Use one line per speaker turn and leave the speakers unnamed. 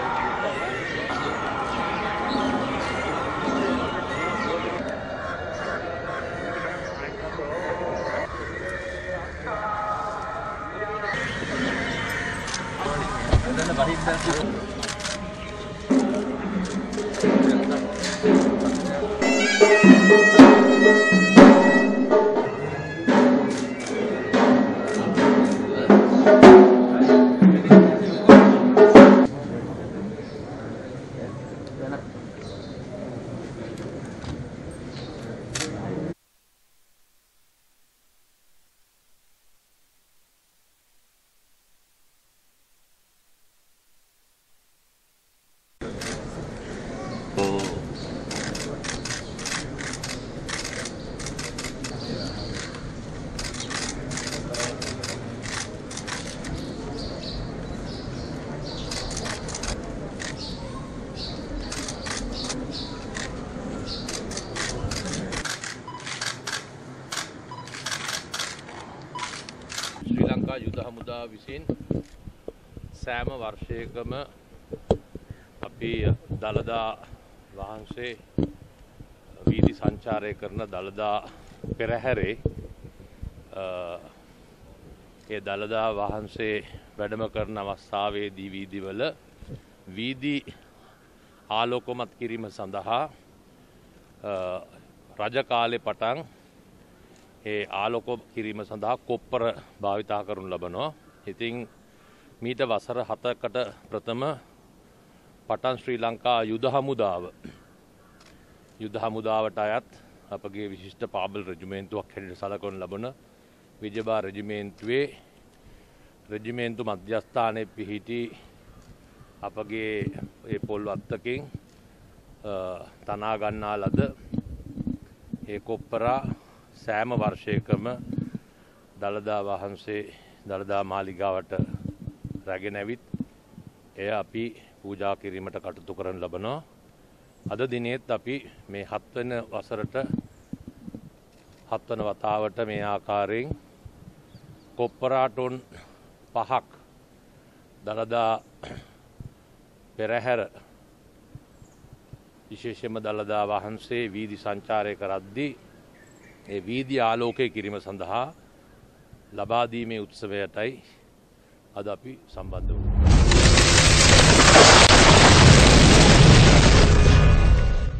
ශ්‍රී ලංකා යුද හමුදාව විසින් සෑම වර්ෂයකම අපි දළදා වහන්සේ වීදි සංචාරය කරන දළදා පෙරහැරේ ඒ දළදා වහන්සේ වැඩම කරන අවස්ථාවේදී වීදිවල වීදි ආලෝකමත් කිරීම සඳහා රජ කාලේ පටන් ඒ ආලෝක කිරීම සඳහා කොප්පර භාවිතා කරනු ලබනවා. ඉතින් මීට වසර 7කට ප්‍රථම පටන් ශ්‍රී ලංකා යුද හමුදාවට අයත් අපගේ විශිෂ්ට පාබල් රෙජිමේන්තුවක් හැටියට සලකනු ලබන විජයබා රෙජිමේන්තුවේ රෙජිමේන්තු මධ්‍යස්ථානයේ පිහිටි අපගේ ඒ පොල්වත්තකින් තනා ගන්නා ලද ඒ කොප්පරා සෑම වර්ෂයකම දළදා වහන්සේ දළදා මාලිගාවට රැගෙන ඇවිත් එය අපි පූජා කිරීමට කටයුතු කරන ලබනවා. අද දිනේත් අපි මේ 7 වෙනි වසරට 7 වන වතාවට මේ ආකාරයෙන් කොප්පරා ටොන් 5ක් දළදා පෙරහැර විශේෂයෙන්ම දළදා වහන්සේ වීදි සංචාරය කරද්දී ඒ වීදි ආලෝකය කිරීම සඳහා ලබා දීමේ උත්සවයටයි අද අපි සම්බන්ධ වුණේ.